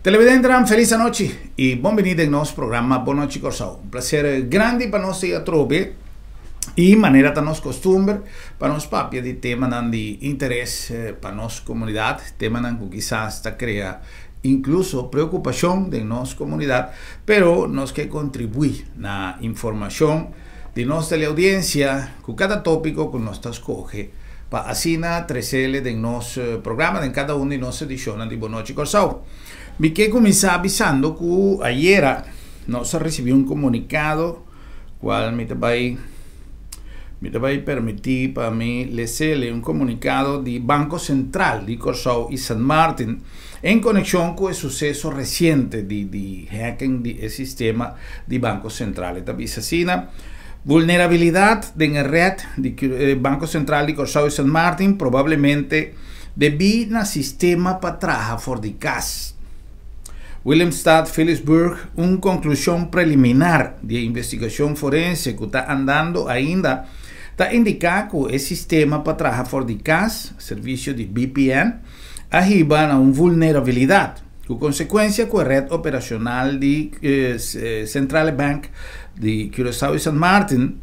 Televidente, feliz noche e benvenuti al nostro programma Boa Noite Corsau. Un piacere grande per noi a trovi e maniera da nostra costumbre per noi papia di tema di interesse per la nostra comunità, tema che chissà sta crea incluso preoccupazione della nostra comunità, però noi che contribuisce alla informazione di nostra audienza con cada topico che nostra scoglie per assina tresele del nostro programma in cada una di nostre edizioni di Boa Noite Corsau. Mi che comincia avisando que ayer nos recibió un comunicado cual me te va a permitir para mí leerle un comunicado del Banco Central de Corsau y San Martín en conexión con el suceso reciente de hacking del sistema del Banco Central. Esta visacina vulnerabilidad en la red del Banco Central de Corsau y San Martín probablemente debido al sistema para trabajar for the cash. Willemstad Philipsburg, una conclusión preliminar de investigación forense que está andando ainda, está indicando que el sistema para trabajar for the cash, servicio de VPN, arriba a una vulnerabilidad, con consecuencia que la red operacional de Central Bank de Curaçao y San Martín,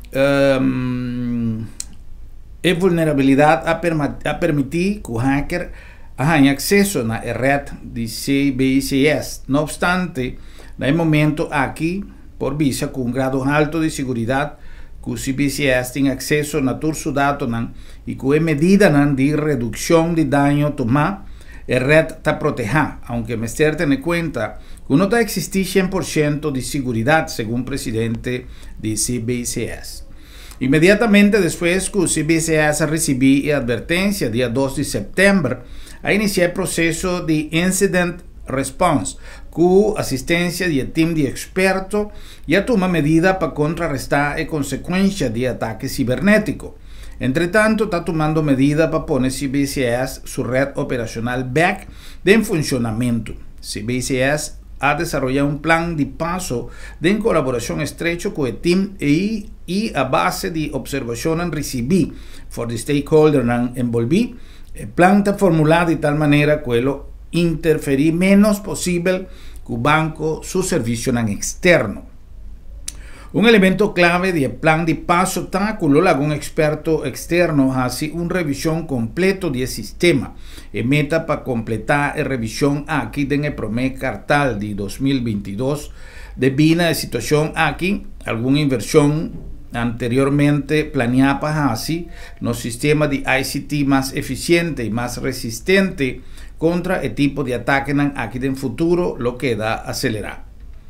es vulnerabilidad a permitir que el hacker hay acceso a la red de CBCS. No obstante, en el momento aquí, por visa con un grado alto de seguridad, que CBCS tiene acceso a todos sus datos y que medida de reducción de daño tomada, la red está protegida, aunque me estoy teniendo en cuenta que no existe 100% de seguridad, según el presidente de CBCS. Inmediatamente después que CBCS recibió la advertencia, día 2 de septiembre, a iniciar el proceso de Incident Response, con asistencia del team de expertos y a tomar medidas para contrarrestar las consecuencias de ataque cibernético. Entre tanto, está tomando medidas para poner CBCS su red operacional back en funcionamiento. CBCS ha desarrollado un plan de paso en colaboración estrecho con el team y a base de observación recibí por the stakeholders envolví. El plan está formulado de tal manera que lo interferir menos posible con el banco su servicio externo. Un elemento clave del plan de paso está que un experto externo hace una revisión completa del sistema. El meta para completar la revisión aquí en el primer kvartal de 2022. Debido a la situación aquí, alguna inversión anteriormente planeada para así, los sistemas de ICT más eficiente y más resistente contra el tipo de ataque aquí en el futuro, lo que da acelerar.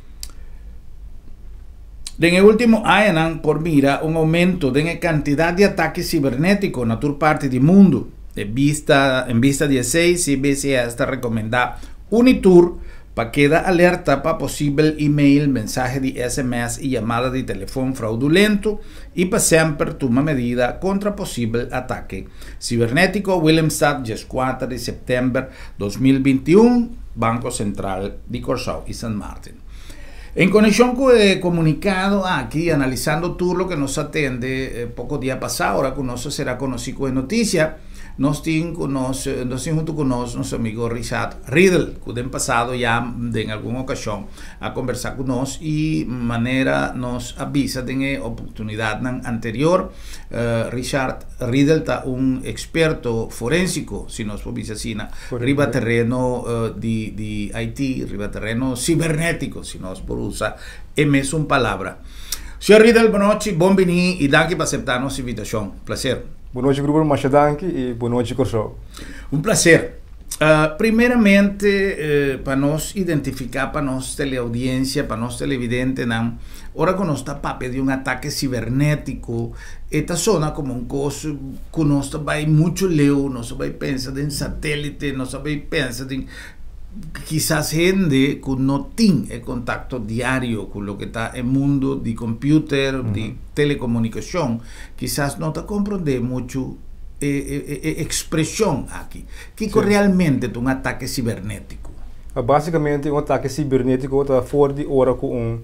En el último año, por mira, un aumento en la cantidad de ataques cibernéticos en toda parte del mundo. En vista de 6, CBCS está recomendando Unitur para que da alerta para posible email, mensaje de SMS y llamada de teléfono fraudulento y para siempre toma medida contra posible ataque cibernético. Willemstad, 4 de septiembre 2021, Banco Central de Corsau y San Martín. En conexión con el comunicado aquí, analizando todo lo que nos atiende poco día pasado, ahora que nos será conocido en noticia, nos tiene junto con nuestro amigo Richard Riddle, que en pasado ya en alguna ocasión a conversar con nosotros y manera nos avisa de la oportunidad anterior. Richard Riddle está un experto forénsico, si nos avisa así, riba terreno de IT, riba terreno cibernético, si nos por usar es una palabra. Señor Riddle, buenas noches, bienvenido y gracias por aceptar nuestra invitación. Placer. Boa noite, grupo Machadanki, e boa noite, Corsau. Un placer. Primeramente, para nos identificar, para nos teleaudiencia, para nos televidente, ahora que nos está papel de un ataque cibernético, esta zona como un cosa que nos va mucho leo, nos va a pensar en satélite, nos va a pensar en quizás gente que no tiene contacto diario con lo que está en el mundo de computer, de telecomunicación, quizás no te comprende mucho expresión aquí. ¿Qué es realmente un ataque cibernético? Básicamente, un ataque cibernético está fuera de hora con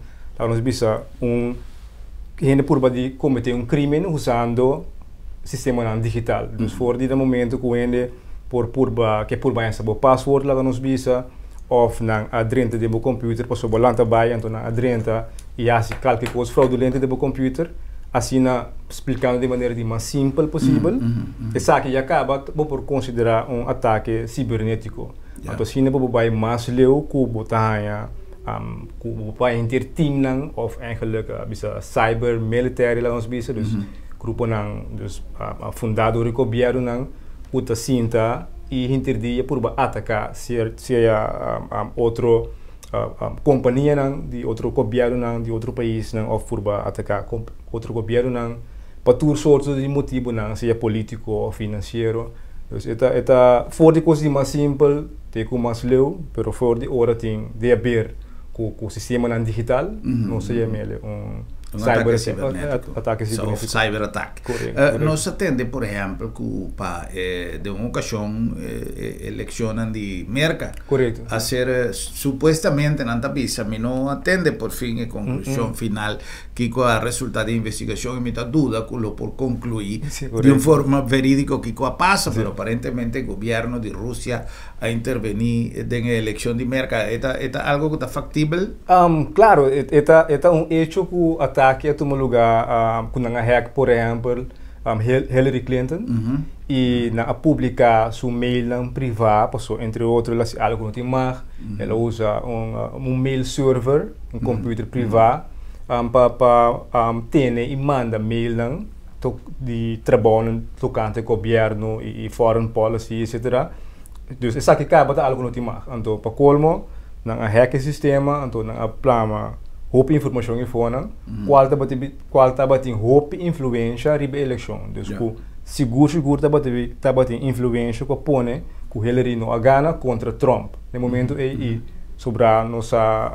gente por de cometer un crimen usando sistema digital. Então, fora de momento que gente por password lá nos visa of nang adrente de bo computer passo bolanta bai então nang adrenta e assim qualquer coisa fraudulenta de bo computer assim na explicando de maneira de mais simples possível essa que acaba por considerar ataque cibernético então assim ne bo bai mais leu ku botanya ku bai interteam nang of eigenlijk bisa cyber military lang ons bisa dus grupo nang dus fundado o governo nang uta cinta e interdia por atacar se outro companhia de outro governo de outro país ou por atacar outro governo para todas sortes de motivo seja político ou financeiro. Então esta for de coisas mais simples tem como mais leu, pero for de hora tem de haver com o sistema digital não seja melhor ataque cibernético. Ataque cibernético. Cyber-ataque. Nós atende, por exemplo, que de uma ocasião eleição de merca. Correto. A ser supuestamente na visa, mas não atende por fim a conclusão final que com a resultado da investigação e muita dúvida por concluir de uma forma verídica que passa, mas aparentemente o governo de Rússia a intervenir na eleição de merca. É algo que está factível? Claro, é hecho que ataque a tomar lugar com a hack, por exemplo, Hillary Clinton e na publicar seu mail privado, entre outros, algo não tem mais, ela usa mail server, computer privado, para ter e manda mail de trabalho tocante governo e foreign policy, etc. Então, essa que acaba algo não tem mais. Então, para colmo, na hack sistema, então na plama hope informação em fona, qual tá batendo hope influência riba eleição. Então, seguro tá batendo influência que põe que Hillary não gana contra Trump. No momento sobre a nossa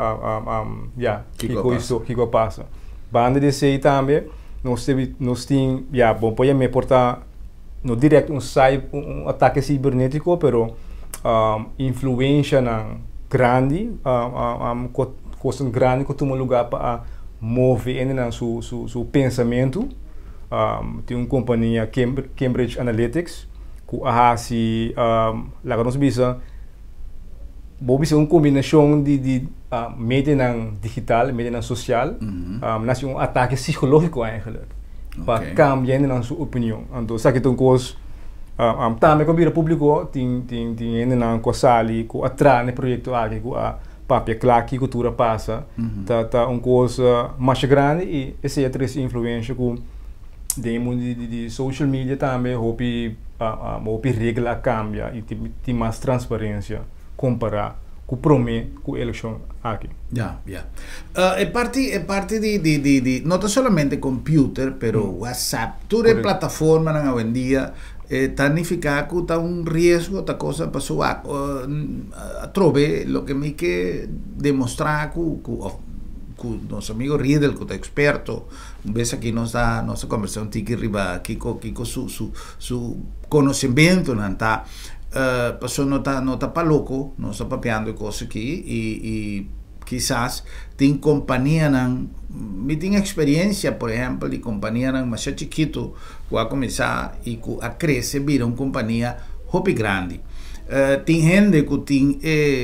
que passa. Banda de sei também, nós tem bom pode me portar no direto ataque cibernético, pero influência na grande, coisa grande que toma lugar para mover ainda seu pensamento. Tem uma companhia Cambridge Analytics que se lá nós bisa uma combinação de mídia digital, mídia social, nasce um ataque psicológico eigenlijk para cambiar ainda sua opinião. Então, sabe que coisa também como público tem ainda na sali que atrai projeto aqui papel claro que a cultura passa tá uma coisa mais grande e essa é a influência que de social media também houve regra cambia e tem mais transparência comparar com promete com a eleição aqui. É parte de não somente computer, pero WhatsApp, toda a plataforma hoje em dia significa que está risco, esta coisa passou a trove, o que me quer demonstrar que nosso amigo Riedel, que é experto, vez aqui nossa conversação tem que arribar aqui com seu conhecimento, não está passou não tá para louco, não está papeando coisas aqui e quizás tem companhia me tem experiência, por exemplo, de companhia mais chiquito que vai começar e a crescer vira uma companhia hobby grande. Tem gente que tem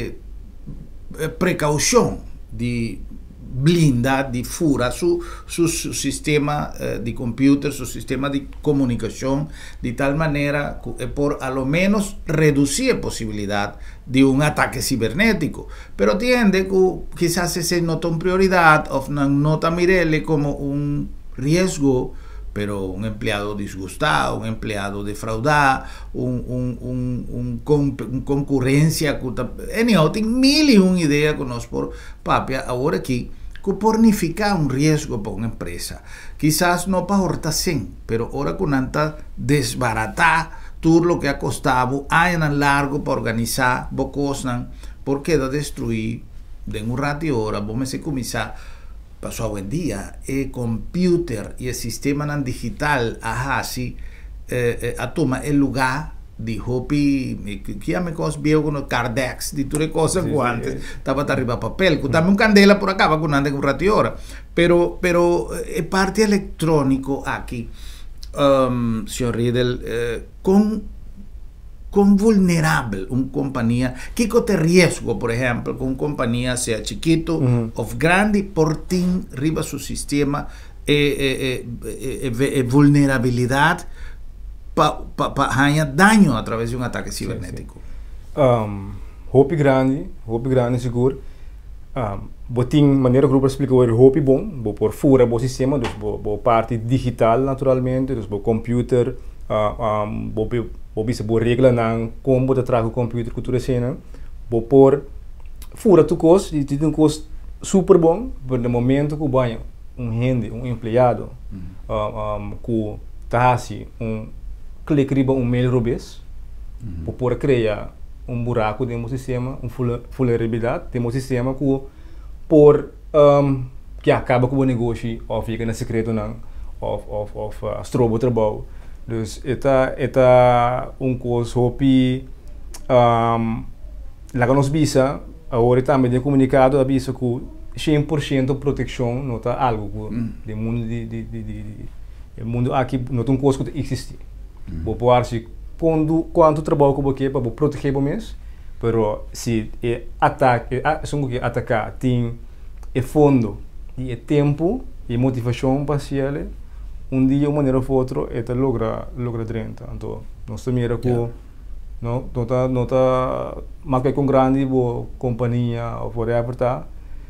precaução de blindar, de furar seu sistema de computer, seu sistema de comunicação, de tal maneira que por ao menos reduzir a possibilidade de um ataque cibernético. Pero tiende que quizás se nota uma prioridade ou não nota mirele como um risco, pero un empleado disgustado, un empleado defraudado, concurrencia, anyhow, tem mil e uma ideia que nós por papia agora aqui que pornificar um risco para uma empresa. Quizás não para horta sem, pero ahora que nanta desbaratar tudo o que ha costado anos largo para organizar bocosnan, porque da destruir de um rato e hora, vamos começar passou hoje em dia, o computer e o sistema digital a toma o lugar de hobby, que me cos veo con Cardex, de tudo coisa que antes estava arriba papel, que também candela por acá, com nada com rato e hora, pero é parte electrónico aqui, senhor Riedel, com con vulnerable una compañía, ¿qué te riesgo, por ejemplo, con una compañía sea chiquito o grande, por ti, arriba su sistema, vulnerabilidad para daño a través de un ataque cibernético? Hopi grande seguro. Botin maneira que o grupo explicou é hopi bom, bo por fora bo sistema, dus bo parte digital naturalmente, dus bo computer, bo bisa bo regla nang como de trago computer cultura cena, bo por fora tu cos, e tem um cos super bom, por no momento que o banho rende, empregado, que tá assim, clique riba mail robês, bo por criar buraco dentro do sistema, vulnerabilidade dentro do sistema que por que acaba com o negócio ou fica no segredo não of strobo trabalho. Dus eta coisa hopi lá que nos visa agora também de comunicado avisa que 100% proteção não tá algo do mundo de mundo aqui não tem coisa que existe. Vou pôr se quando trabalho com você para proteger o mês, pero se atacar tem fundo e tempo e motivação para ele, dia uma maneira ou outra ele logra drenta. Então nós mira que não tá marca com grande companhia ou whatever tá,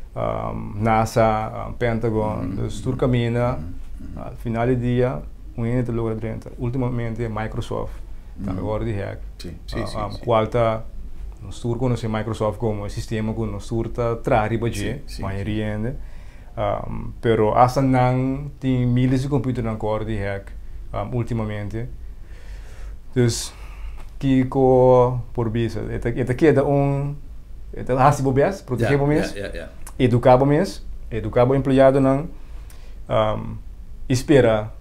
NASA, Pentagon, dus tur caminha, al final do dia ele logra drenta. Ultimamente Microsoft agora de hack. Qual tá nós tur conhece Microsoft como sistema que nós tur tá trari budget, maioria ainda. Pero hasta não tem milhares de computadores na cor de hack ultimamente. Dus kiko por bisa. Eta queda eta hasi bobes, proteger o mês. Educar o mês, educar o empregado não espera.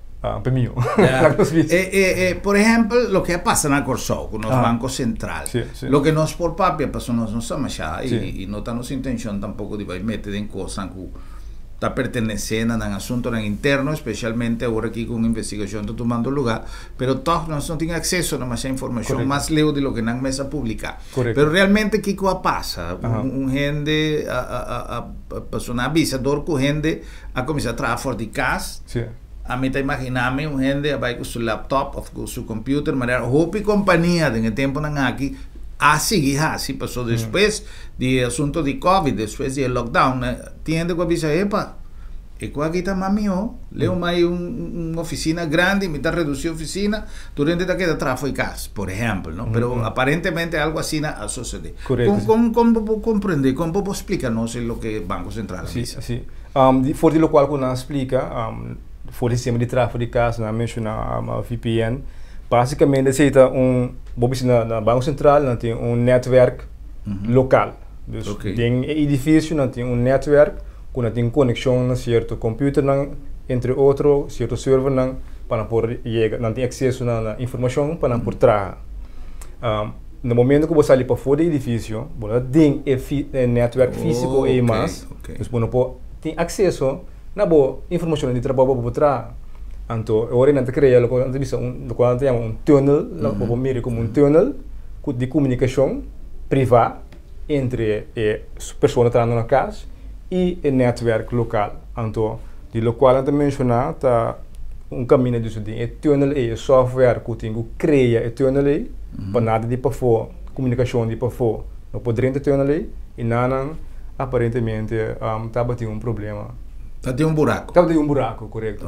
Por ejemplo, lo que pasa en el Corsao con los bancos centrales, lo que nos por papia pasó no estamos allá y no tenemos intención tampoco de meter en cosas que está perteneciendo a un asunto interno, especialmente ahora aquí con una investigación está tomando lugar, pero todos no tienen acceso a demasiada información, más lejos de lo que en la mesa pública. Pero realmente, ¿qué pasa? Un gente, pasó una avisador con gente a comenzar a trabajar fuera de casa. A mí te imaginame un gente vai com seu laptop ou com seu computer, mas a hopi companhia de tempo não aqui assim passou depois do assunto de Covid, depois do lockdown, tiende com a visa epa e com aqui tá mamio, leu mais uma oficina grande, me tá reduzir a oficina, durante da queda trabalho em casa, por exemplo, não? Pero aparentemente algo assim a suceder. Como compreender, como explicar-nos o que o Banco Central avisa? Sim. For lo qual que nós explica voor het systeem de tráfego de casa, na mencionar VPN, basicamente se bobis na Banco Central, tem netwerk local. Dus tem edifício, tem netwerk, que tem conexão na certo computer, entre outros, certo server, para por chegar, tem acesso na informação para por trabalhar. No momento que você sai para fora do edifício, você tem netwerk físico e mais, dus você tem acesso na boa informação de trabalho para trás. Então, agora nós criamos o que chamamos túnel, vamos mirar como túnel de comunicação privada entre as pessoas que estão na casa e o netwerk local. Então, de lo qual nós mencionamos tá caminho disso de túnel é software que tem que criar o túnel para nada de para fora, comunicação de para fora. Não pode dentro do túnel e não aparentemente está batendo problema. Está de buraco. Está de buraco, correto.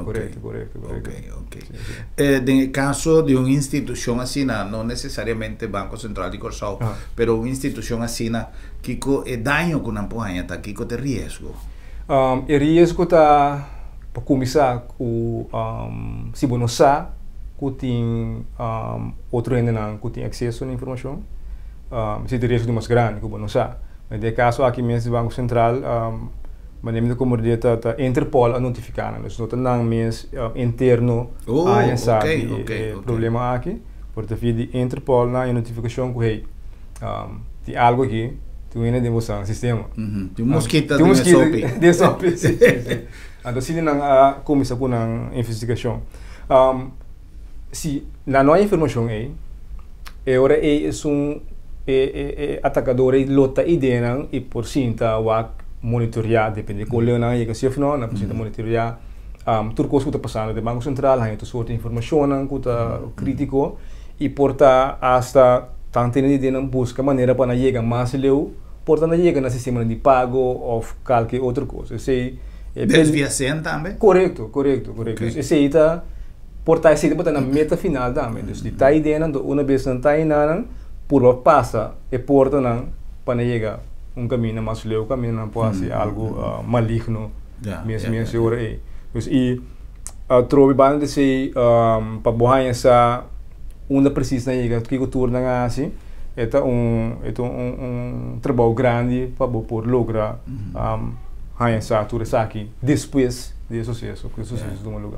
En el caso de una institución así, no necesariamente Banco Central de Corsao, pero una institución así, ¿qué daño con una empuja está? ¿Qué te riesgo? El riesgo está, para comenzar, si uno sabe que tiene otro gente que tiene acceso a la información, si el riesgo es más grande, que uno sabe. En el caso aquí mesmo do Banco Central, mas nem como dita tá Interpol a notificar, nós não temos mês interno a sabe problema aqui, porque de Interpol na notificação que hey, tem algo aqui, tu ainda temos um sistema, tem mosquito de SOP, então se não começa com uma investigação, se na nossa informação aí, agora é atacador e lota ideia e por cinta o monitorear depende com o não é que se não na por cinta monitorear tudo coisa que está passando do Banco Central há então sorte informação que está crítico e porta hasta tanto ideia não busca maneira para chegar mais leu porta não chega no sistema de pago ou qualquer outra coisa sei desviação também correto esse aí está porta esse depois na meta final também então está ideia não uma vez não está indo por passa e porta não para chegar caminho mais leu caminho não pode ser algo maligno mesmo seguro aí e trovo bem de ser para borrar essa uma precisa chegar que o turno assim é trabalho grande para por lograr essa tudo aqui depois de sucesso que sucesso de um lugar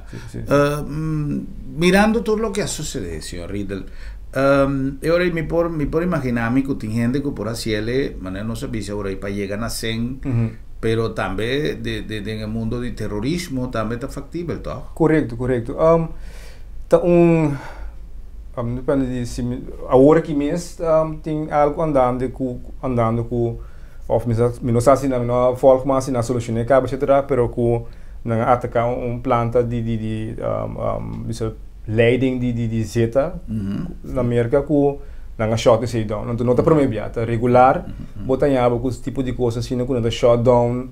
mirando todo lo que ha sucedido señor Riddle ahora me por imaginar-me que tem gente que por assim maneira não sabia ahora para chegar na 100 pero também de mundo de terrorismo também está factível tá correto tá depende de agora que mês tem algo andando com of não sei se não folk mas na solução é cabo etc pero com não atacar planta de leiding de zeta na América com não shot esse down não tá proibido regular botar em com tipo de coisa assim quando tá shut down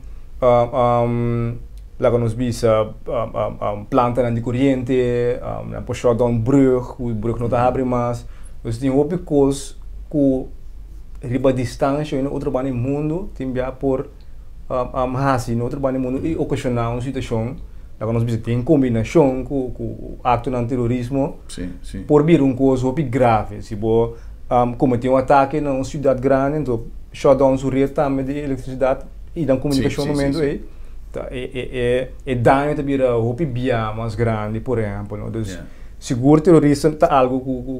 lá nos bisa planta de corrente na por shut down o brug não tá abre mais você tem outro coisa com riba distância em outro bane mundo tem bia por hasi em outro bane mundo e ocasionar uma situação lá nós bisa tem combinação com ato de terrorismo por vir coisa muito grave se bo cometer ataque na cidade grande então shut down sua rede também de eletricidade e da comunicação no momento aí é dano também a muito bia mais grande por exemplo então seguro terrorista tá algo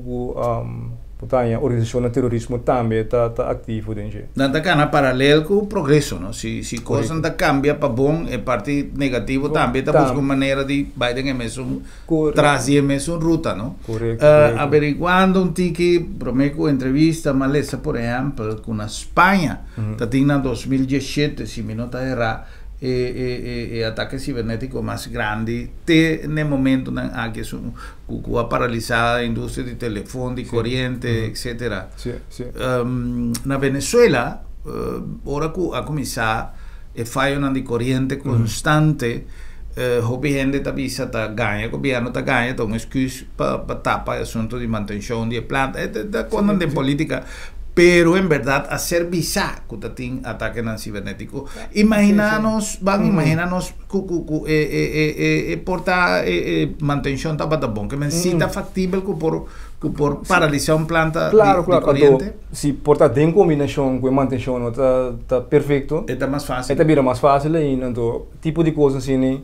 a organização de terrorismo também está ativo dentro. Não está paralelo com o progresso, não? Se coisa não cambia para bom, é parte negativo também está buscando maneira de Biden mesmo trazer mesmo ruta, não? Correto. Averiguando que prometo entrevista malesa por exemplo com a Espanha, está tendo 2017, se me não está errado. Ataque cibernético mais grande no momento que a paralisada a indústria de telefone, de corrente, etc. Na Venezuela, agora que a começar a falha de corrente constante, o gente está ganha, o governo está ganha, então excusa para tapar o assunto de manutenção de planta, quando tem política. Pero en verdad hacer visa que tem ataque cibernético imaginarnos porta manutención tá bom que necesita factível que por paralisar planta de corriente se porta tem combinação com manutenção tá perfeito é mais fácil é mais fácil ainda então tipo de coisa assim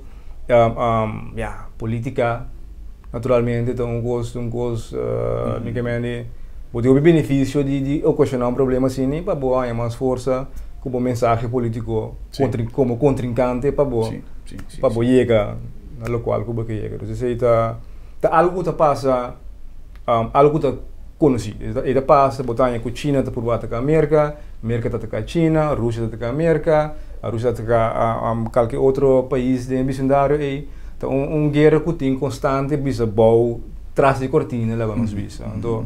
política naturalmente então um gosto pode ter o benefício de ocasionar problema assim para boa mais força como mensagem político como contrincante para boa chegar na local como que chega então se tá algo que passa algo que conhecido ele passa botar com China tá por baixo da América tá atacar China Rússia tá atacar América a Rússia tá atacar qualquer outro país de vecindário e então guerra que tem constante bisa bom trás de cortina lá vamos bisa então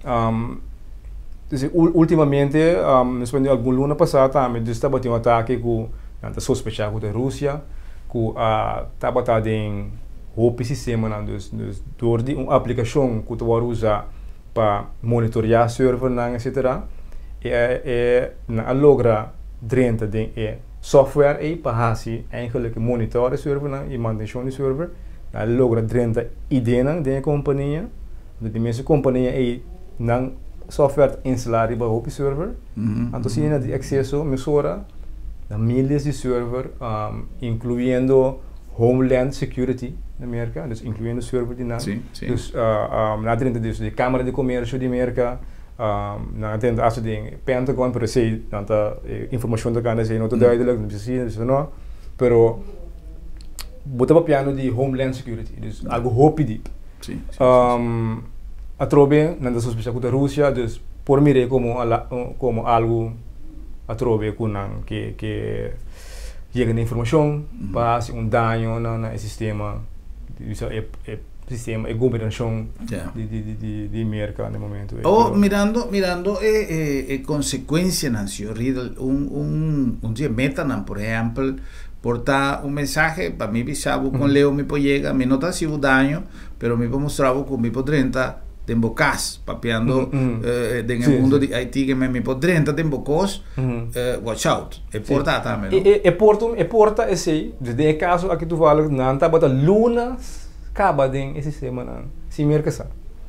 ultimamente, nesse algum luna passado também estava tendo ataque com a sospechar com a Rússia, com estava tendo um sistema door de uma aplicação que tu vai usar para monitorar server etc. E na logra dentro de software aí para assim eigenlijk monitorar server e manutenção de server, na logra dentro ideia da companhia, de mesma companhia aí não software instalar para o server, então se tem acesso a mesura a milhares de server, incluindo Homeland Security na América, dus incluindo server de nada, dus na dentro de Câmara de Comércio de América, na dentro acho de Pentagon, pero sei tanta informação da cara sei não toda duidelijk, não precisa não, pero botava piano de Homeland Security, dus algo rápido. atrobe nanda sospecha com a Rússia, dus por mire como algo atrobe com que chega na informação, faz dano no sistema, sistema e governação de mercado no momento. Mirando consequência nacio, dia metanan, por exemplo, portar mensagem para mim bisabo com Leo me llega, me nota se o dano, pero me mostrava com me podrenta tempo cas, papeando no mundo de Haiti que me podrenta tempo cos, watch out. E porta também. E porta é sei, de caso aqui tu fala não tá bota lunas acaba de esse semana, se merca.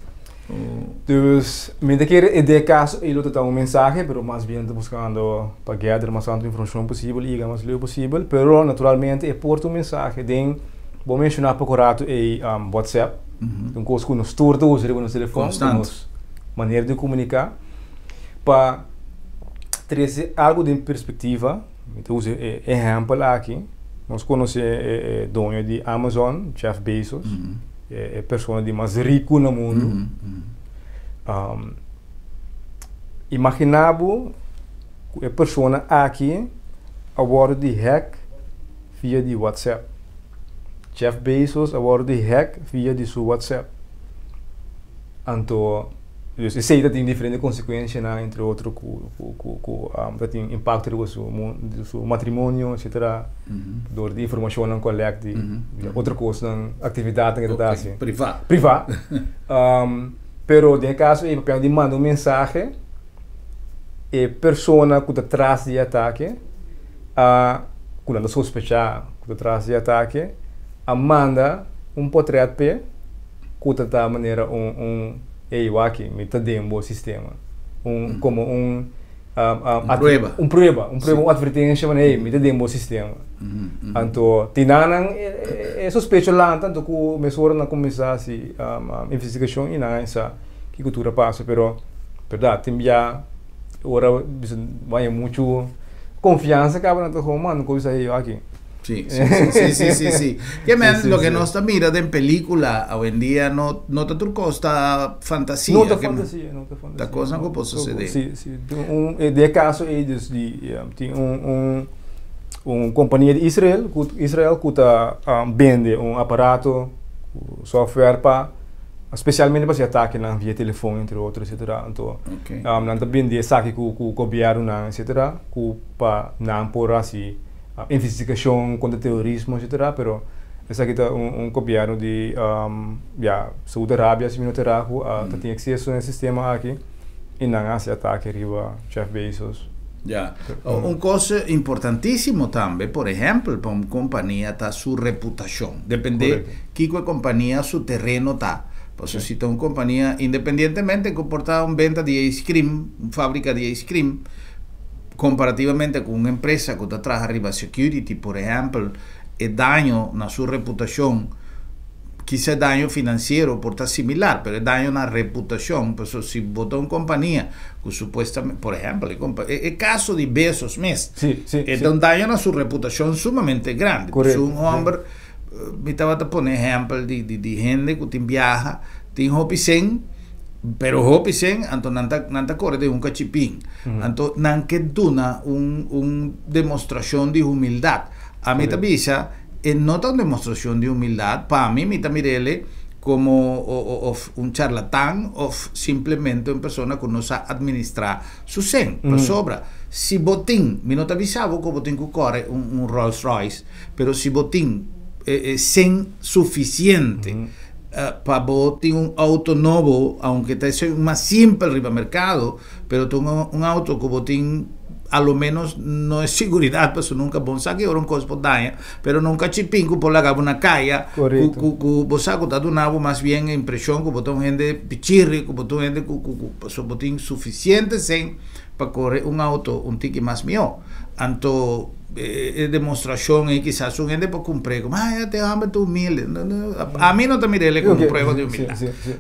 Dus, me quer de caso ele tá mensagem, pero mais bem buscando para gather mais tanta informação possível e mais leu possível, pero naturalmente é porta mensagem de vou mencionar para correto e WhatsApp. Então, coisa que nos torna usar no telefone, maneira de comunicar, para trazer algo de perspectiva. Então, exemplo aqui, nós conhecemos o dono de Amazon, Jeff Bezos, é a pessoa de mais rico no mundo. Imaginava a pessoa aqui a bordo de hack via de WhatsApp. Jeff Bezos agora de hack via de seu WhatsApp. Então, eu sei que tem diferentes consequências, entre outros, que tem impacto no seu matrimônio, etc. Door de informação não coleta, outra coisa, atividade que está assim. Privado. Pero, de caso, ele pode mandar mensagem e a pessoa que está atrás de ataque, quando sospechar que está atrás de ataque, manda portrait que da maneira aqui me tá dentro do sistema como prueba advertência me tá dentro do sistema então tinanan suspeito lá tanto que o mesor na começar a investigação e na essa que cultura passa pero verdade tem já ora vai muito confiança acaba na romano coisa aí aqui. Sí. Lo que no está mirando en película hoy en día no te turco está fantasía. No te fantasía. La cosa no puede suceder. Sí. De caso ellos tienen una compañía de Israel que vende un aparato, software para especialmente para ataque via telefone entre outros, etc. Então, também de saque que o governo, etc. Que para não por assim investigação contra terrorismo, etc. Pero essa aqui é governo de Saúde Arábia, se não terá que tem acesso ao sistema aqui e não se ataque riba Jeff Bezos. Una cosa importantísimo también, por ejemplo, para una compañía está su reputación. Depende de qué compañía su terreno está. Pues si está una compañía, independientemente que porta una venta de ice cream, una fábrica de ice cream, comparativamente con una empresa que está atrás arriba security, por ejemplo, el daño en su reputación, quizá el daño financiero porta similar, pero el daño en la reputación, pues si vota una compañía que supuestamente, por ejemplo, el caso de Bezos Mest, es un daño en su reputación sumamente grande. Pues un hombre, me estaba a poner ejemplo de gente que viaja, tiene hopisen, pero hopisen, entonces nanta corre de un cachipín, entonces nan que duna una demostración de humildad. A mí te avisa, no tan demostración de humildad, para mí me mirele como un charlatán o simplemente una persona que no sabe administrar su sen, por sobra. Si botín, me no te avisaba que botín que corre un Rolls Royce, pero si botín sen suficiente para botín un auto nuevo, aunque te sea más simple arriba mercado, pero tengo un auto que botín a lo menos no es seguridad, pues nunca bon sa que ora un cosa por daña, pero nunca chipinco por la gaba una calle, que sa que dado una más bien impresión que botón gente pichirri, que botón gente que botín suficiente sen para correr un auto un ticket más mío. Anto demostración y quizás un gente por cumplir como ya te hambre tu humilde. A mí no te mirele como prueba de humildad.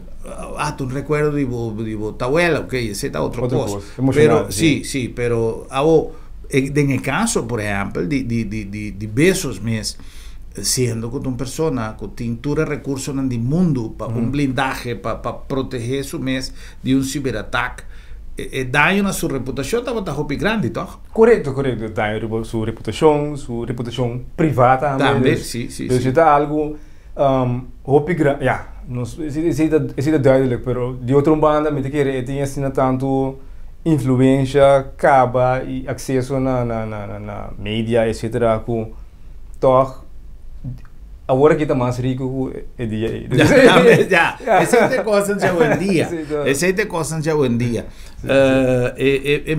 Tu recuerdo de tu abuela, ok, ese está otro cosa. Pero sí, pero en el caso, por ejemplo, de Bezos Mest, siendo que una persona que tiene todos los recursos en el mundo para un blindaje, para proteger su mes de un ciberataque, daño a su reputación está muy grande, ¿no? Correcto, daño a su reputación privada también, sí. Dus het algo muy grande, ja, es duidelijk, pero de otra banda, me quiere tiene tanto influencia, caba y acceso na media, etcétera, que toch agora que está mais rico é dia. Já. Essa é coisa já hoje em dia. Essa é coisa já hoje em dia. O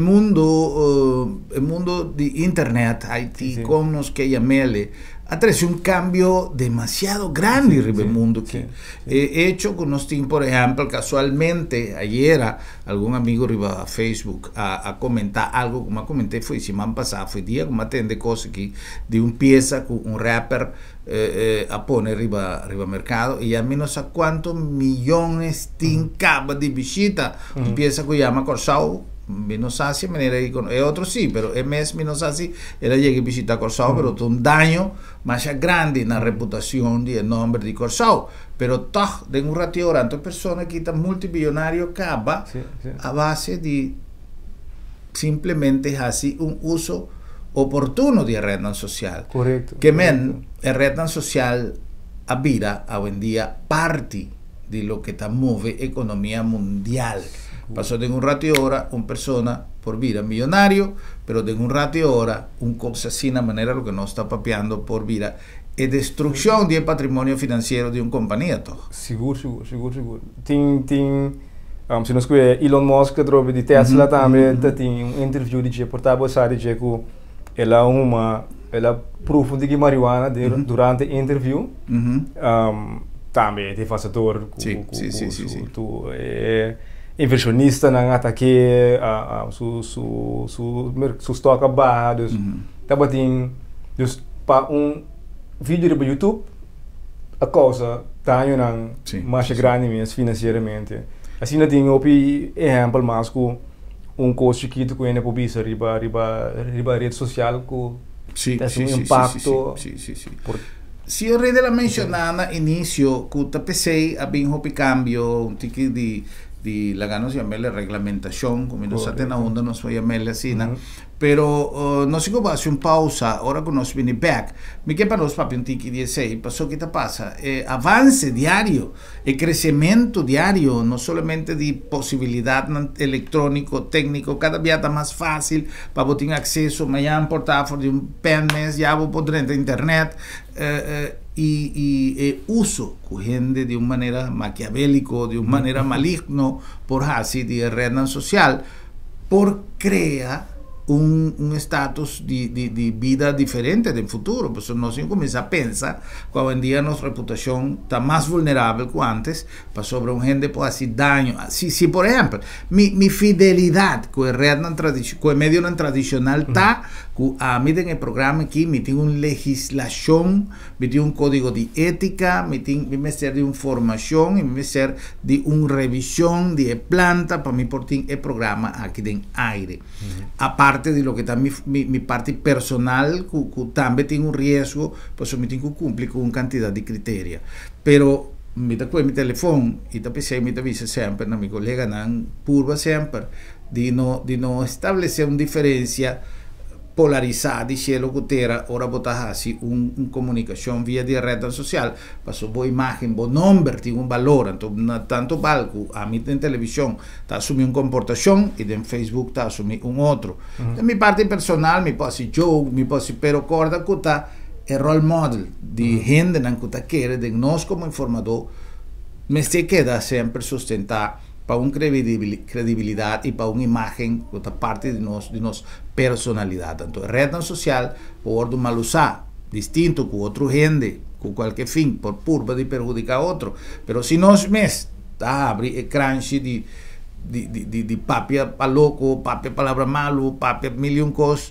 mundo de internet, Haití, como nos que llamele, ha traído un cambio demasiado grande en el mundo. Hecho que nos tiene, por ejemplo, casualmente, ayer algún amigo iba a Facebook a comentar algo, como comenté, fue semana pasada, fue día, como atende cosas aquí, de un pieza que un rapper a poner arriba mercado, y a mí no sé cuántos millones tiene cabo de visita, un pieza que llama Corsao, Minosasi, es otro sí, pero MS Minosasi, él llega a visitar Corsao, pero tiene un daño más grande en la reputación y el nombre de Corsao. Pero todo, de un ratio ahora, tantas personas que están multimillonarios acaba a base de simplemente así un uso oportuno de red social. Correcto. Que la red social a vida hoy en día parte de lo que mueve economía mundial. Pasó de un ratio hora una persona por vida millonario, pero de un ratio hora cosa así de manera lo que no está papeando por vida es destrucción del patrimonio financiero de una compañía. Seguro. Se nos conhece Elon Musk, que de Tesla também, tem interview de portátil, sabe que ela prova de que marihuana durante o interview também tem fazedor inversionista não ataque su stock abaixo, dus para vídeo do YouTube a causa daño não mais grande mesmo financeiramente. Assim não tem exemplo mais com coisa chiquito que ainda pode ser riba rede social que tem impacto. Se eu rede mencionar no início que o TPC havia um cambio, um tique de la gana se llama la reglamentación, como no sabe na onda nos voy a llamar así, pero no sé cómo hace un pausa, ahora que nos viene back, me queda para los papi un tiki 16, pasó qué te pasa, avance diario, el crecimiento diario, no solamente de posibilidad electrónico, técnico, cada día está más fácil para tener acceso, mañana portátil de un pen mes, ya voy a poder internet, y uso gente de una manera maquiavélico, de una manera maligno, por así de red social, por crear un estatus de vida diferente del futuro. Pues no se comienza a pensar que hoy en día nuestra reputación está más vulnerable que antes, para sobre un gente puede hacer daño. Si por ejemplo, mi fidelidad con el medio no tradicional está, a mí en el programa aquí, me tengo una legislación, me tengo un código de ética, me ser de una formación, y me ser de una revisión de planta para mi portín el programa aquí en aire. Aparte de lo que está mi parte personal, que también tiene un riesgo, pues yo me tengo que cumplir con una cantidad de criterios. Pero mi teléfono, y también me avisa siempre, mi colega nan purva siempre, de no establecer una diferencia polarizada de cielo cutera, ahora botas así una comunicación vía de red social, pasó boa imagen, bo nombre, tiene un valor, entonces tanto valgo, a mí en televisión está asumiendo una comportación y en Facebook está asumiendo un otro. En mi parte personal, me puedo hacer joke, me puedo hacer, pero corda que está el role model de gente que está quiere, de nos como informador, me se queda siempre sustentar para una credibilidad y para una imagen que está parte de nos personalidad. Entonces, red social, por mal usar, distinto con otro gente, con cualquier fin, por purba de perjudicar a otro. Pero si nos mes, abre el crunchy de papia pa loco, papia palabra malo, papia millón cosas,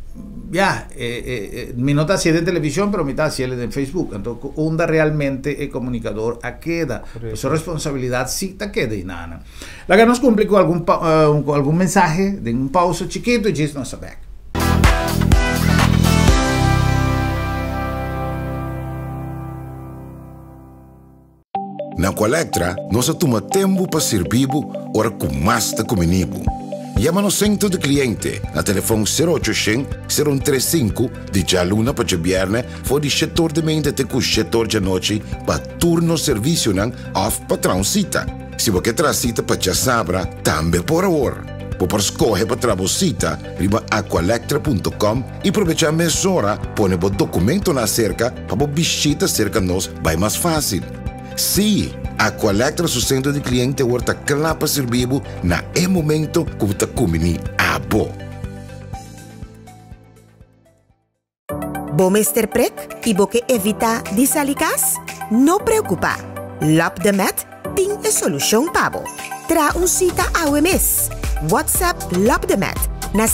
ya, mi nota así en televisión, pero mi está así en Facebook. Entonces, onda realmente el comunicador a queda. Pues su responsabilidad sí te queda y nada. La que nos cumple con algún mensaje de un pausa chiquito y just nos back. Na Colectra, nós toma tempo para servir ora com mais da comunibo. Llama no centro de cliente na telefone 0800-035 de jaluna para viernes for de setor de mente até com setor de noite para turno serviço não off patrão cita. Se você quer cita para já sabra, também por hora. Por escolher para trabalhar, riba aqualectra.com e aproveitar a mesura, põe o documento na cerca para visita cerca nós vai mais fácil. Sim, Aqualectra su centro de cliente worta clapa servibo na momento que você comini abo. Bom Mr. Prek e boque evita disalicas? Não preocupa. Lap de Met tem a solução pabo. Tra cita ao mês. WhatsApp Lap de Met na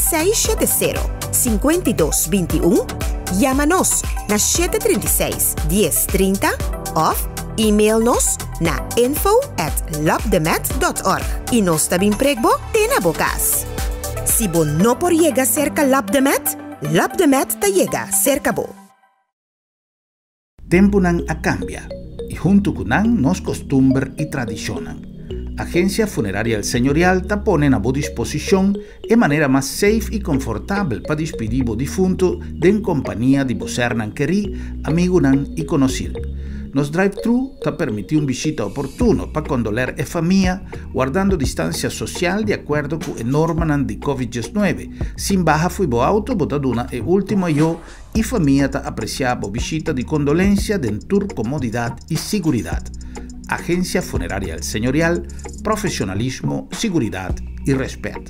670-5221. Llama-nos na 736-1030 of e-mail-nos na info@labdemet.org e nós também pregbo na bocas. Se bo não por llegar cerca Labdemet ta llega cerca bo. Tempo nan a cambia y junto con nan nos costumbre y tradicionan. Agencia Funeraria El Señorial ta pone a boa disposición de manera más safe y confortable para despedir o difunto en compañía de vocernan querí, amigo nan y conocido. Nos drive-thru ta permite un visita oportuno para condoler a familia, guardando distancia social de acuerdo con la norma de COVID-19. Sin baja fui bo auto, botaduna e último yo y familia ta apreciaba visita de condolencia de tour comodidad y seguridad. Agencia Funeraria El Señorial, profesionalismo, seguridad y respeto.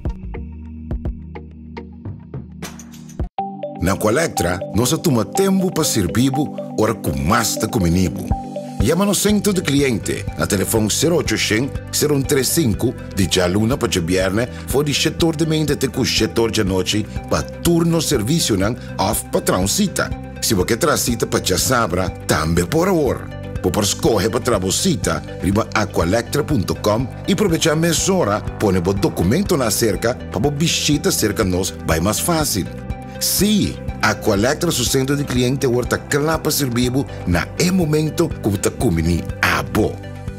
Na Colectra, nós toma tempo para servir ora com mais da comunibo. Llama no centro de cliente na telefone 0800-035 de jaluna para viernes for de setor de mente até com setor de noite para turno serviço não off patrão cita. Se você quer cita para já sabra, também por hora. Por escolher para trabalhar, riba aqualectra.com e aproveitar a mesura, põe o documento na cerca para visita cerca nós vai mais fácil. Sim, Aqualectra su centro de cliente worta clapa servibo na momento que você comini abo.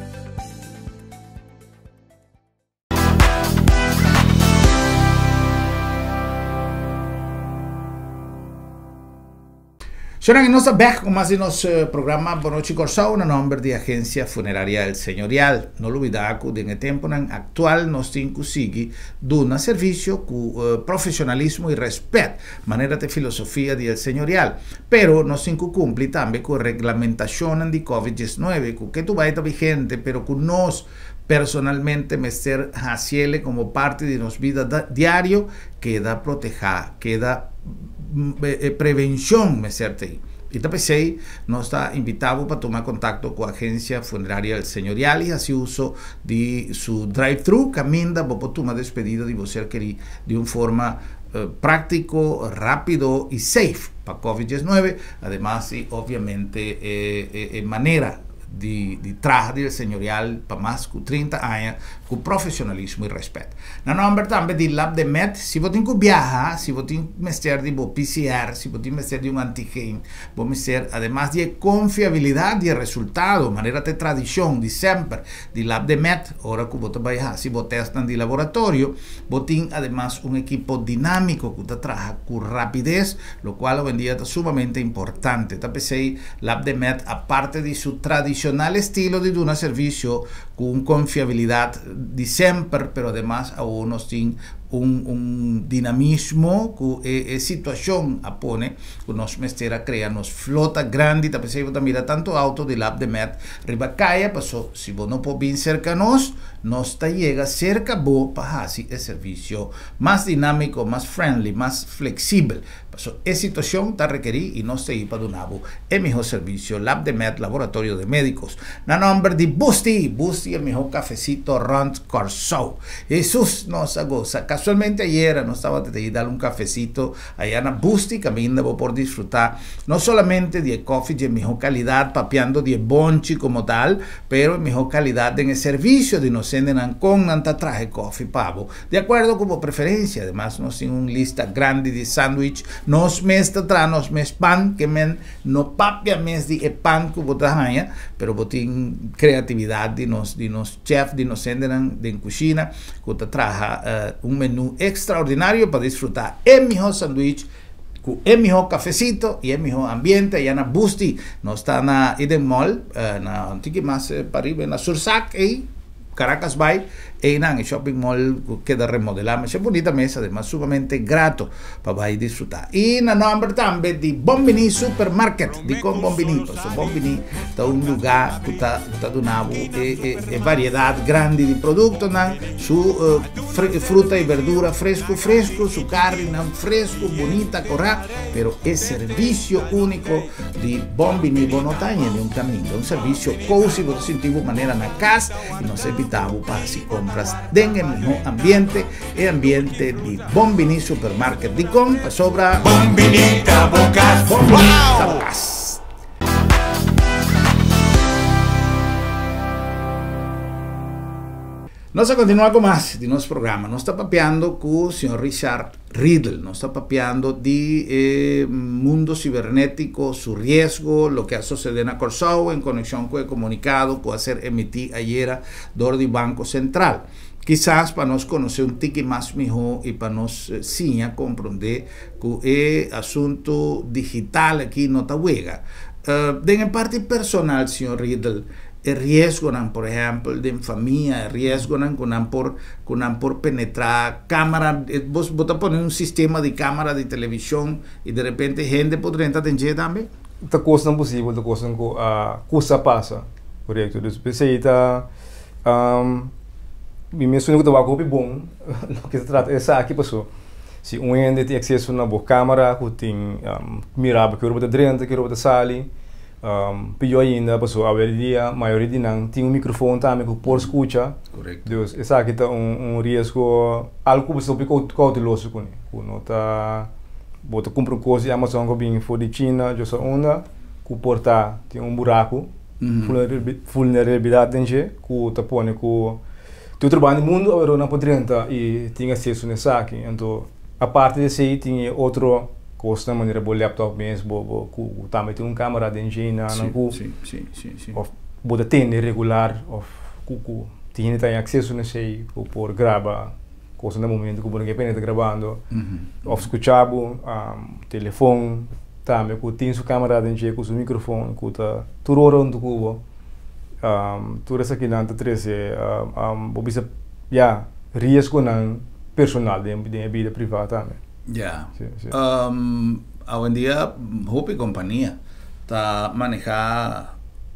Sono in nostra back con más de nuestro programa Bonochi Corsao, una nombre de Agencia Funeraria El Señorial. No lo olvidar que en el tiempo actual nos consigue dar servicio con profesionalismo y respeto, manera de filosofía de El Señorial. Pero nos cumple también con reglamentación de COVID-19, que tú vas a estar vigente, pero con nos personalmente mester haciele como parte de nuestra vida diario, queda proteger, queda prevención, me certe. Y también nos está invitado para tomar contacto con la Agencia Funeraria El Señorial y así uso de su drive-thru, caminda, para tomar despedida de você querer de una forma práctico, rápido y safe para COVID-19. Además, y obviamente, manera de traje del señorial para más de 30 años con profesionalismo y respeto. Na nombre también de Lab de Met, si você viaja, si você mester de PCR, si você mester de un antígeno, vos mester además de confiabilidad de resultado, manera de tradición de siempre de Lab de Met, ahora que vos viaja, si vos testan de laboratorio, vos tenés además un equipo dinámico que trabaja con rapidez, lo cual hoy en día es sumamente importante. También Lab de Met, aparte de su tradicional estilo de un servicio con confiabilidad de siempre, pero además aún nos tiene un dinamismo que situación apone que nos mestera crea nos flota grande también se mira tanto auto de Lab de Met riba calle pasó si vos no podés bien cerca nos te llega cerca vos para así el servicio más dinámico, más friendly, más flexible. Pasó esa situación te requerí y nos te iba de nuevo el mejor servicio Lab de Met, laboratorio de médicos. Na nombre de Boosty Busti el mejor cafecito Rand Corso. Jesús nos goza. Casualmente ayer nos estaba de dar un cafecito allá en Busti, que me por disfrutar no solamente de coffee de mejor calidad, papeando de bonchi como tal, pero en mejor calidad en el servicio de nos senden con nanta traje coffee pavo, de acuerdo como preferencia. Además nos tiene una lista grande de sándwich, nos mes tra, nos mes pan, que men no papia mes de pan que botaja, pero botín creatividad de nos chef de nos senden de cocina, que traja un menú extraordinario para disfrutar el mejor sándwich, el mejor cafecito y el mejor ambiente. Allá en Busti, no está en Eden Mall, na antiki más para arriba, en la Sursac, Caracas Bay, en el shopping mall queda remodelado. Es bonita mesa, además sumamente grato para ir disfrutar. Y en el nombre también de Bombini Supermarket, de con Bombini. So Bombini está un lugar que está donado variedad grande de productos, su fruta y verdura fresco, su carne fresco, bonita, correcta, pero es servicio único de Bombini Bonotaña de un camino, un servicio cozy, de sentido manera en la casa y no se evitaba para si compras den el mejor ambiente, el ambiente de Bombini Supermarket de con sobra Bombinita Bocas. Bombinita Bocas. Nós vamos continuar com mais de nosso programa. Nós estamos papeando com o senhor Richard Riddle. Nós estamos papeando de mundo cibernético, su riesgo, lo que ha sucedido en Corsau en conexión con el comunicado que va a ser emitido ayer do Banco Central. Quizás para nós conhecer um tique mais mejor e para nós sim compreender que o assunto digital aqui não está huega. De parte personal, senhor Riddle, el riesgo, por ejemplo, de familia, el riesgo por penetrar cámara, vos poner un sistema de cámara de televisión y de repente gente podría atender también. Esta cosa não possível, esta cosa custa passa, correto? Dus está me mencionou que estava bom, o que se trata é aqui passou. Se um ainda tem acesso na boa câmera, que tem mirava que eu vou dentro, que eu vou sali. Pior ainda, a maioria de não tem microfone também que por escuta. Correto. Então, esse aqui está risco, algo que você pode cauteloso com ele. Quando está, você compra uma coisa, Amazon que vem de China, já só onda, que porta tem buraco, vulnerabilidade dentro, que está pondo que tu trabalha no mundo, agora não pode entrar e tem acesso nesse aqui. Então, a parte desse aí tem outro costa maneira bo laptop mesmo também tem câmera de engine sim. Of pode ter regular of tem acesso nesse por gravar coisa no momento que você está gravando of escuchabo telefone também que tem sua câmera de engine com seu microfone que tá tudo orando do cubo tudo isso aqui não tá treze obisa risco não personal de vida privada também. Ya. Sí. Hoy en día, Hope compañía está manejada,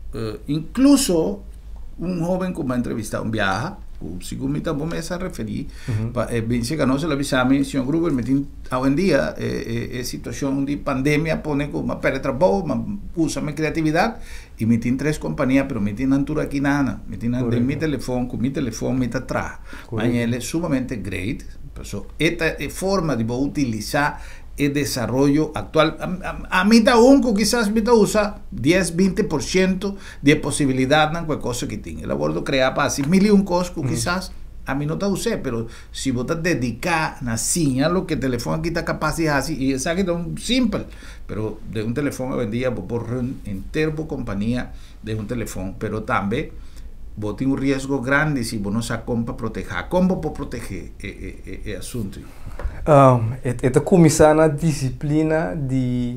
incluso un joven que me ha entrevistado un viaje, según mi tampoco me se referí, bien se ganó, se lo avisame, señor Gruber, hoy en día, situación de pandemia, pone como perder trabajo, usa mi creatividad, y me tiene tres compañías, pero me tiene altura aquí nada, me tiene de mi teléfono, con mi teléfono, me está atrás. Mañana es sumamente great. Esta forma de utilizar el desarrollo actual, a mí aún quizás me usa 10-20% de posibilidad en cualquier cosa que tenga. El abordo crea para así mil y un cosas quizás a mí no te usé, pero si vos te dedicas a lo que el teléfono aquí está capaz de hacer, y es algo simple, pero de un teléfono vendía por entero por compañía de un teléfono, pero también vos tienes un riesgo grande si vos no sabes cómo proteger. ¿Cómo puedo proteger el asunto? Esta começar na disciplina de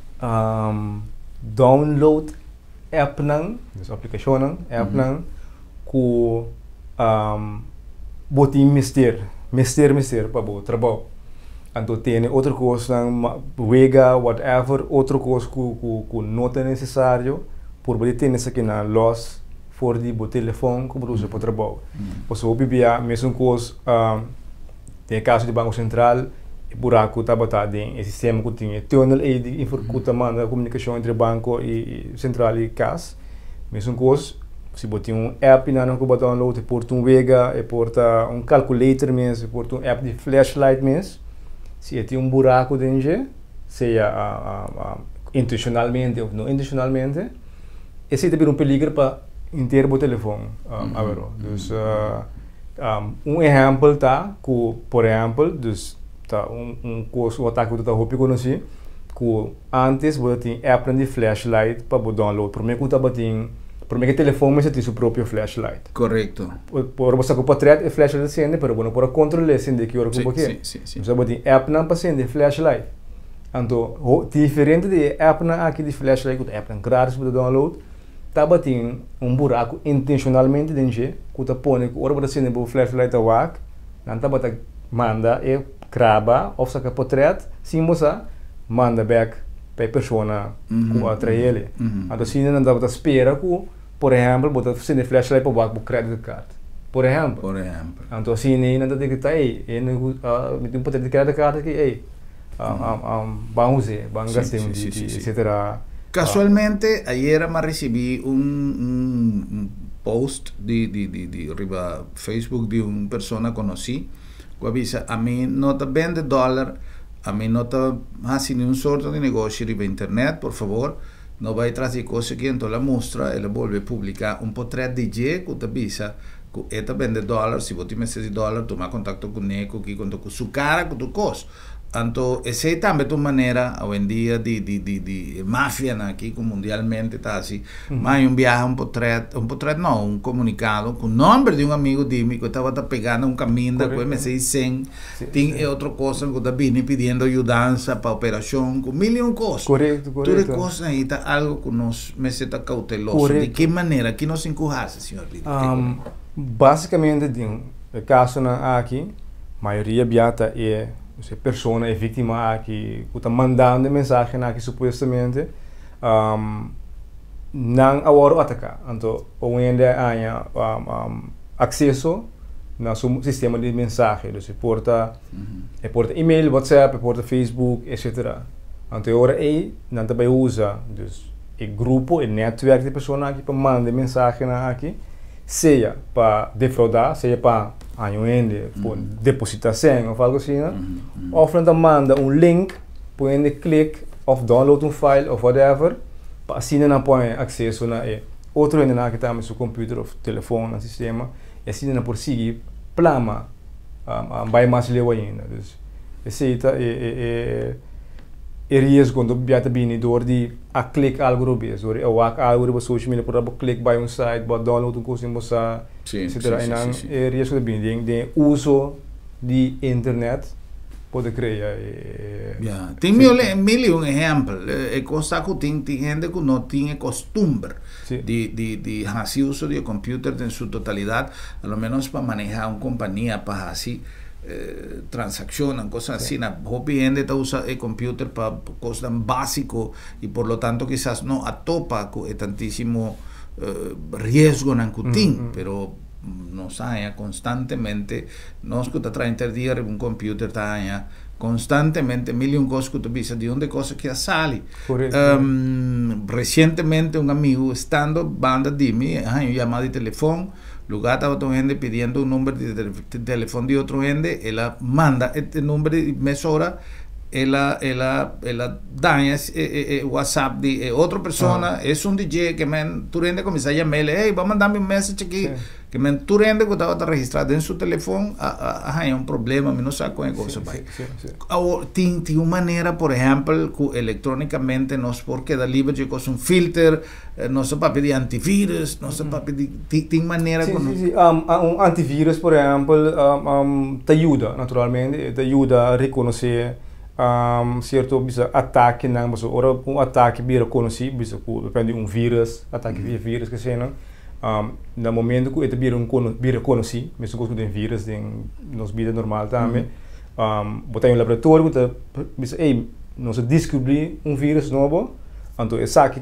download app não, essa aplicação não, app não, que botem mister para o trabalho. Então tem outra coisa, wega, whatever, outra coisa que não é necessário, por poder ter essa aqui na loss for de telefone que usa para o trabalho. Pois o BBA, mesmo coisa, tem caso de Banco Central, o buraco está botado em sistema que tem tunnel aí de manda a comunicação entre banco e central e CAS. Mesmo coisa, se botar app na que botar download, porta Vega, porta calculator mesmo, porta app de flashlight mesmo. Se tem buraco dentro, seja intencionalmente ou não intencionalmente, esse é um peligro para inteiro o telefone. Dus exemplo tá, por exemplo, dus tá coisa o ataque do ataque conheci, que antes você tinha app de flashlight para download, por mim que telefone você tem seu próprio flashlight. Correto. Por você pode trazer flashlight acende, mas você pode controlar acende que hora que você quer. Você pode app não para acender flashlight. Então, diferente de app aqui de flashlight, que app grátis para download, tava tem buraco intencionalmente dentro, que tá põe que hora para acender o flashlight a wak, não tava tá manda e craba ou saca portrait, sim você manda back para a pessoa que atrai ele. Então, se não tava tá espera que, por exemplo, botar acender flashlight para wak, para credit card. Por exemplo. Então, assim, não tá de que tá aí, me tem poder de credit card aqui, aí. Vamos gastar etc. Casualmente, ayer me recibí un post de Facebook de una persona que conocí, que avisa, a mí no te vende dólar, a mí no te hace ni un sorto de negocio de internet, por favor, no va a traer cosas que entonces la muestra, él vuelve a publicar un portrait DJ que te avisa, que esta vende dólar, si vos tienes ese dólar, toma contacto con él, con su cara, con tu cosa. Então, essa é também uma maneira, hoje em dia, de máfia aqui, mundialmente, tá assim. Mas viaje, portrait não, comunicado, com o nome de amigo de mim, que estava pegando caminho, depois me sei sem, tem outra coisa, que está vindo pedindo ajuda para a operação, com mil coisas. Correto. Toda coisa aí está algo que nos me está cauteloso. De que maneira, que nos encurrasse, senhor? Basicamente, o caso aqui, a maioria biata é se a pessoa é vítima aqui, que está mandando mensagem aqui supostamente, não agora atacar. Então, onde há acesso no seu sistema de mensagem, então, porta e-mail, WhatsApp, porta Facebook, etc. Então, agora não também usa o grupo, o network de pessoas aqui para mandar mensagem aqui, seja para defraudar, seja para depositar senha ou algo assim, ou então manda link, põe clique ou download file ou whatever, para assim não põe acesso na outro ainda que está no seu computador ou telefone, no sistema, e assim não por seguir plama, vai mais levo ainda. Esse é risco quando biata bini door de a click algo bes, door o algo para social media para click by um site, para download coisa moça, etc. E risco de bini de uso de internet pode criar. Tem mil exemplo. É coisa que tem gente que não tinha costume de fazer uso de computador em sua totalidade, pelo menos para manejar uma companhia para assim transaccionan, cosas así. Hopi gente está usando el computer para cosas básicas y por lo tanto quizás no atopa con tantísimo riesgo en cutín, pero nos haya constantemente, nos que trae día un computer está constantemente mil cosas que tú dices de dónde cosas que sale. Recientemente un amigo estando banda de mí, llamada de teléfono, lugar estaba otra gente pidiendo un número de teléfono de otro gente, él manda este número de mesora, él daña WhatsApp de otra persona, es un DJ que tu gente comienza a llamarle, hey, va a mandarme un mensaje aquí, que tu gente que estaba registrado en su teléfono, hay un problema, no sé con cosa. Tiene una manera, por ejemplo, que electrónicamente no es porque da libre con un filter, no se para pedir antivirus, no se para pedir, tiene manera con un antivirus, por ejemplo, te ayuda, naturalmente, te ayuda a reconocer certo ataque, não, mas ora ataque bira conhecido, depende de vírus, ataque via vírus que seja, no momento que ele bira conhecido, mesmo que tem vírus nos vida normal também, botar em laboratório, nós descobrir vírus novo, então essa aqui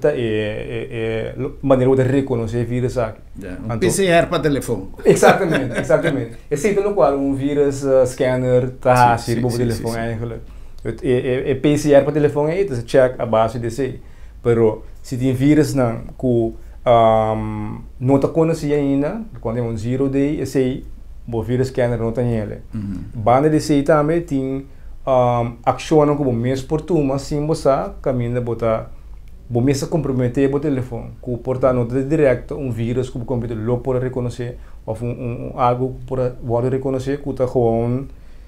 é maneira de reconhecer vírus aqui. PCR para telefone. Exatamente. Exceto no qual vírus scanner está servindo para telefone eigenlijk. PCR para telefone é isso, check a base desse. Pero se tem vírus não, que não está conhecendo ainda, quando é um 0 day, esse o vírus scanner não tem ele. Banda de sei também tem ação como mês por turma, sim, você caminha botar o mês a comprometer o telefone, que portar nota direto vírus que o computador não pode reconhecer ou algo que pode reconhecer que está gewoon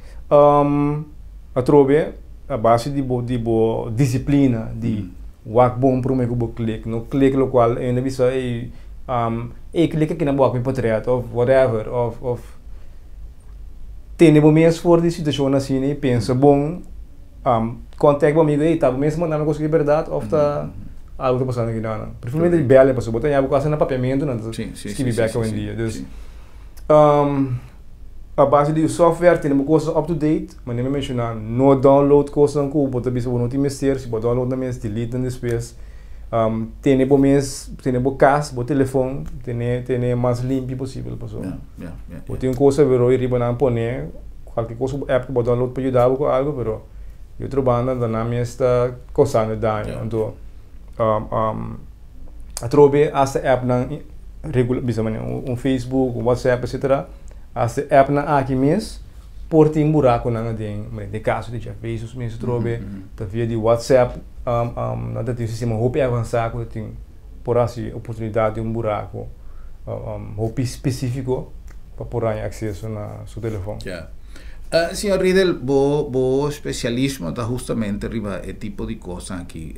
a trobe a base de disciplina de wat bom para o meu clique, no clique lo qual ainda visa clique aqui na boa com portrait of whatever of tem o mês for de situação assim e pensa bom contacta comigo e tá mesmo mandando coisa de verdade ou tá algo está passando aqui não principalmente de bela pessoa botar algo quase no papiamento não escrever back hoje em dia então a base de software tem uma coisa up to date mas nem me mencionar no download coisa não que botar bisa não tem mistério se botar download na mês delete na space tem o mês tem o caso o telefone tem mais limpo possível pessoal tem uma coisa ver hoje riba não poner qualquer coisa app que botar download para ajudar com algo pero eu trabalho na minha está causando dano então a trobe essa app na regular bisa Facebook WhatsApp etc essa app na aqui mesmo por tem buraco na de caso de Facebook mesmo trobe tá via de WhatsApp na tem sistema hope avançado tem por assim oportunidade de buraco hope específico para por aí acesso na seu telefone. Senhor Riedel, bo especialismo está justamente arriba e tipo de coisa aqui.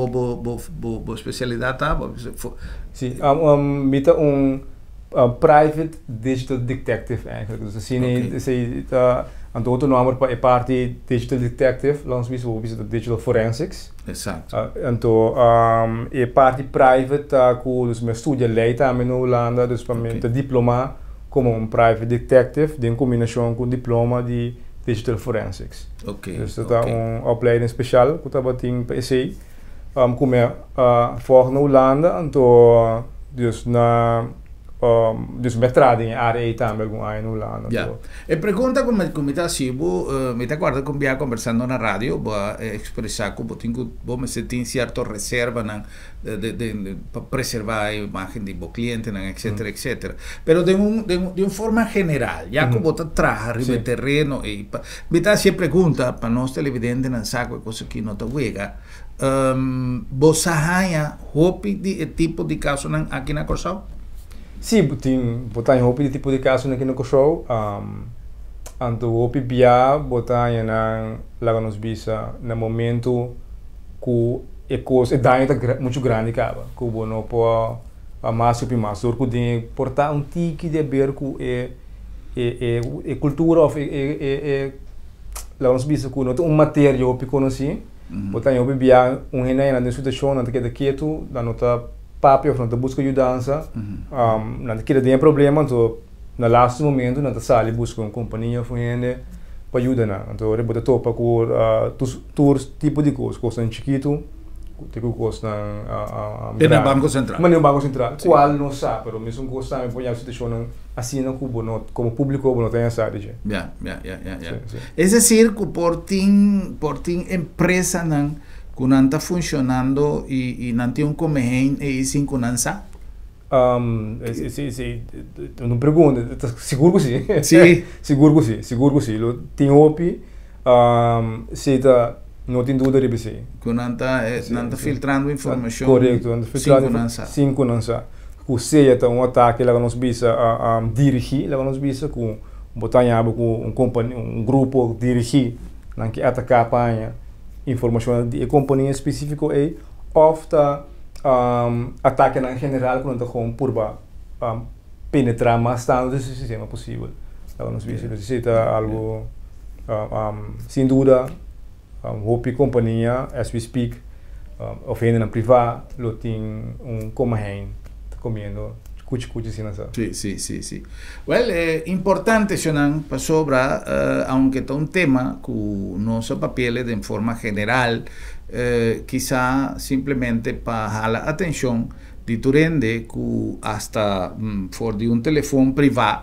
Bo especialidade tá? Sim, mita private digital detective eigenlijk. Dus assim, aan outro nome para a parte digital detective, langs we digital forensics. Exato. Então, a parte private com dus mijn studie leidt aan mijn Holanda, dus para mijn diploma como private detective, in combinação com diploma de digital forensics. Dus dat is een opleiding speciaal, que eu tenho para esse, como voor na Holanda, então, dus dus mestrado em área também algum aí no Holanda. E pergunta como está assim, me está guardando com via conversando na rádio, vou expressar como tenho, vou me sentir certa reserva para preservar a imagem do cliente, etc, etc. Pero de uma forma general, já como está atrás, arriba terreno e me está se pergunta para nós televidentes não sabe coisa que não está vega. Você há hope de tipo de caso aqui na Corsão? Sim, botar hope de tipo de caso aqui no Corsão. Então hope bia botar na lá nos bisa no momento que a coisa dano está muito grande acaba, que o não pode mais ou mais, porque tem portar tique de ver que é cultura ou lá nos bisa que não tem matéria hope conheci, botar hope bia rena na situação na que quieto, da nota papi of na busca ajudança, na que tem problema, então no last momento na sala busca uma companhia fuende para ajudar, então ele bota topa com tours tipo de coisa chiquito, tipo coisa no Banco Central. Mas no Banco Central, qual não sabe, pero mesmo coisa também põe a situação assim não como público não tem essa área. Ya. É decir, que por tin empresa não que não está funcionando e não tem comehen e sem conança? Não pergunta, seguro que sim. Sim. Seguro que sim. Tem OPI, se não tem dúvida de você. Que não está filtrando informação. Correto, não está filtrando sem conança. Que seja um ataque, lá nos bisa dirigir, lá nos bisa com botar um grupo dirigir, lá que atacar a panha. Informação de companhia específica é ofta ataque na general quando está por penetrar mais tanto desse sistema possível. Então nós necessita algo sem dúvida hope companhia as we speak of na privada lo tem como hen comendo cuchi sin asa. Sí. Well, importante Shonan para sobra, aunque está un tema que no se papel de forma general, quizá simplemente para jalar atención de turende que hasta for de un teléfono privado,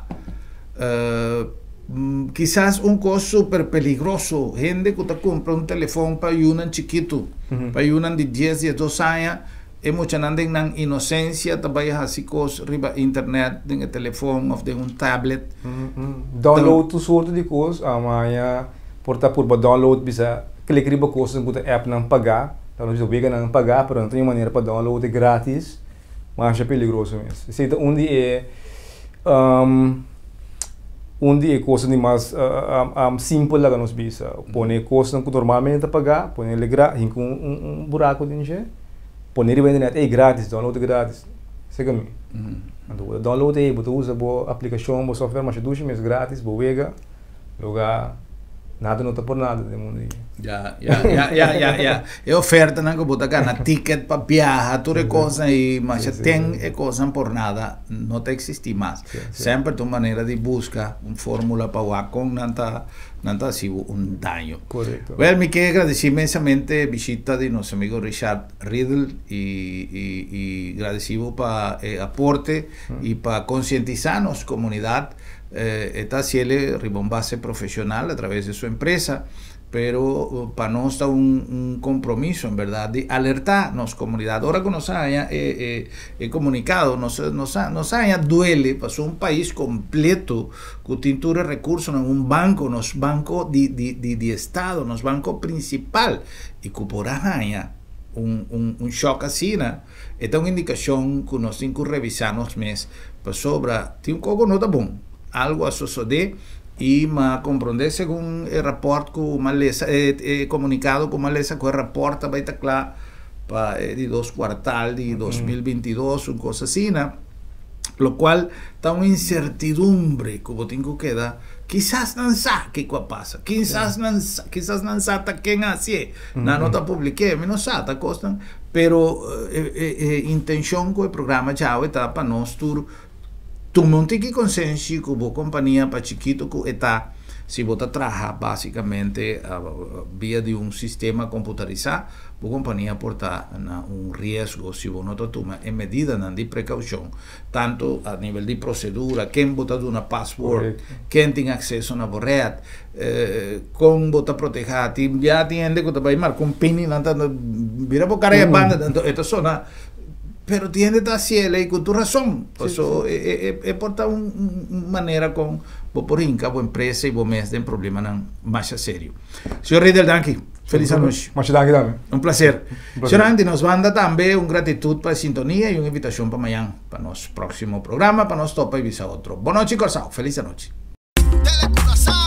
quizás un cosa super peligroso, gente que te compra un teléfono para un chiquito, para un de 10, 12 años, mucha nandeng nang inocencia também assim cos riba internet dengan telefone of dengan tablet download tu soorte de coisa amanhã porta por download bisa klik riba coisa buta app nang pagar então não precisa nang pagar pero não tem maneira para download grátis mas é perigoso mesmo se onde é coisa de mais simples lá que nós bisa põe coisa que normalmente pagar põe ele grátis com buraco de encher põe riba internet é grátis download grátis sei que então download aí você usa boa aplicação boa software mas 2 meses grátis boa vega lugar nada não está por nada de mundo já é oferta não que botar na ticket para viajar tudo coisa e mas tem é coisa por nada não te existe mais sempre tu maneira de buscar fórmula para o com não assim dano correto well me quero agradecer imensamente a visita de nosso amigo Richard Riddle e agradecido para aporte e para concientizar nossa comunidade está haciendo un base profesional a través de su empresa, pero para nosotros está un compromiso, en verdad, de alertar a nuestra comunidad. Ahora que nos haya comunicado, nos haya duele, pasó un país completo que tiene recursos en un banco, nos banco de Estado, nos banco principal, y que por haya un shock así, esta es una indicación que nos tiene que revisar los meses, para sobra, tiene un coco no está bon. Algo a suceder e ma compreender según el rapport com malesa comunicado com malesa com o rapport vai estar claro para de 2 quartal de 2022 uma coisa assim, lo cual está uma incertidumbre como tenho que dar quizás não sabe que passa quizás não sabe quem assim não está publiquei não sabe tá costan pero intenção com o programa já está para nós tudo tu não tem que consciência que a companhia para chiquito que está se você trabalha basicamente via de sistema computarizado a companhia porta risco se você não toma em medida de precaução tanto a nível de procedura quem bota uma password quem tem acesso na rede como bota proteger já atende que vai marcar com pin vira por cara de banda esta zona pero tiene da cielo y con tu razón eso es por una manera con por inca boa empresa y boa mes de problema más serio señor Riddle danke feliz noche muchas gracias un placer señor Andy nos manda también una gratitud para sintonía y una invitación para mañana para nuestro próximo programa para nos topa y visa otro buenas noches Corsao feliz noche